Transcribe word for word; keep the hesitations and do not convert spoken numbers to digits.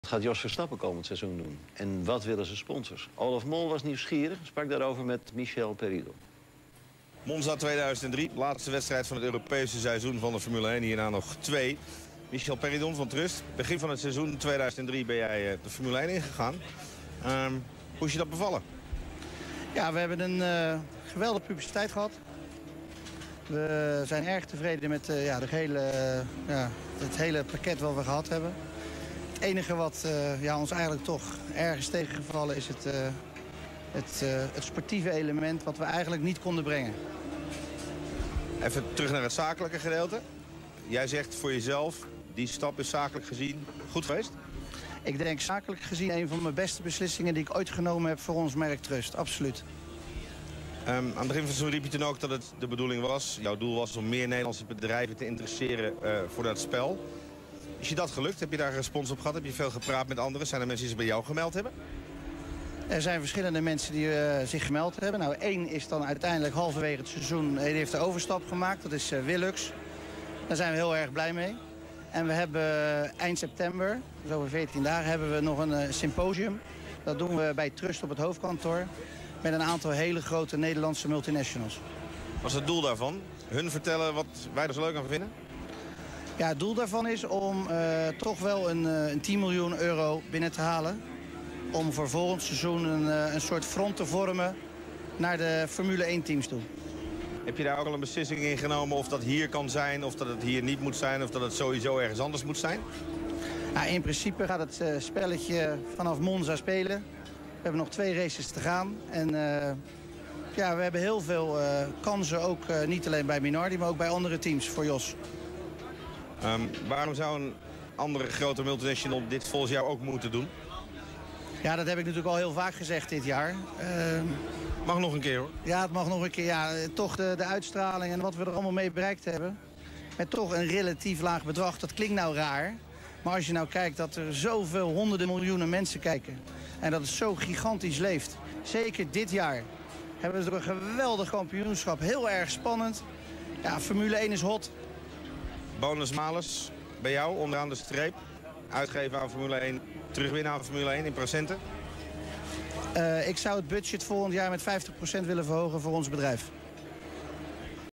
Wat gaat Jos Verstappen komend seizoen doen? En wat willen zijn sponsors? Olaf Mol was nieuwsgierig, sprak daarover met Michel Peridot. Monza tweeduizend drie, laatste wedstrijd van het Europese seizoen van de Formule één. Hierna nog twee. Michel Peridot van Trust. Begin van het seizoen tweeduizend drie ben jij de Formule één ingegaan. Um, hoe is je dat bevallen? Ja, we hebben een uh, geweldige publiciteit gehad. We zijn erg tevreden met uh, ja, de hele, uh, ja, het hele pakket wat we gehad hebben. Het enige wat uh, ja, ons eigenlijk toch ergens tegengevallen is het, uh, het, uh, het sportieve element wat we eigenlijk niet konden brengen. Even terug naar het zakelijke gedeelte. Jij zegt voor jezelf, die stap is zakelijk gezien goed geweest? Ik denk zakelijk gezien een van mijn beste beslissingen die ik ooit genomen heb voor ons merk Trust. Absoluut. Um, aan het begin van het seizoen riep je toen ook dat het de bedoeling was. Jouw doel was om meer Nederlandse bedrijven te interesseren uh, voor dat spel. Is je dat gelukt? Heb je daar respons op gehad? Heb je veel gepraat met anderen? Zijn er mensen die zich bij jou gemeld hebben? Er zijn verschillende mensen die uh, zich gemeld hebben. Nou, één is dan uiteindelijk halverwege het seizoen, die heeft de overstap gemaakt. Dat is uh, Willux. Daar zijn we heel erg blij mee. En we hebben uh, eind september, dus over veertien dagen, hebben we nog een uh, symposium. Dat doen we bij Trust op het hoofdkantoor. Met een aantal hele grote Nederlandse multinationals. Wat is het doel daarvan? Hun vertellen wat wij er zo leuk aan vinden? Ja, het doel daarvan is om uh, toch wel een, uh, een tien miljoen euro binnen te halen. Om voor volgend seizoen een, uh, een soort front te vormen naar de Formule één teams toe. Heb je daar ook al een beslissing in genomen of dat hier kan zijn, of dat het hier niet moet zijn, of dat het sowieso ergens anders moet zijn? Nou, in principe gaat het uh, spelletje vanaf Monza spelen. We hebben nog twee races te gaan. En uh, ja, we hebben heel veel uh, kansen, ook uh, niet alleen bij Minardi, maar ook bij andere teams voor Jos. Um, waarom zou een andere grote multinational dit volgens jou ook moeten doen? Ja, dat heb ik natuurlijk al heel vaak gezegd dit jaar. Uh, mag nog een keer hoor. Ja, het mag nog een keer. Ja, toch de, de uitstraling en wat we er allemaal mee bereikt hebben. Met toch een relatief laag bedrag. Dat klinkt nou raar. Maar als je nou kijkt dat er zoveel honderden miljoenen mensen kijken. En dat het zo gigantisch leeft. Zeker dit jaar hebben we een geweldig kampioenschap. Heel erg spannend. Ja, Formule één is hot. Bonus malus bij jou onderaan de streep. Uitgeven aan Formule één, terugwinnen aan Formule één in procenten? Uh, ik zou het budget volgend jaar met vijftig procent willen verhogen voor ons bedrijf.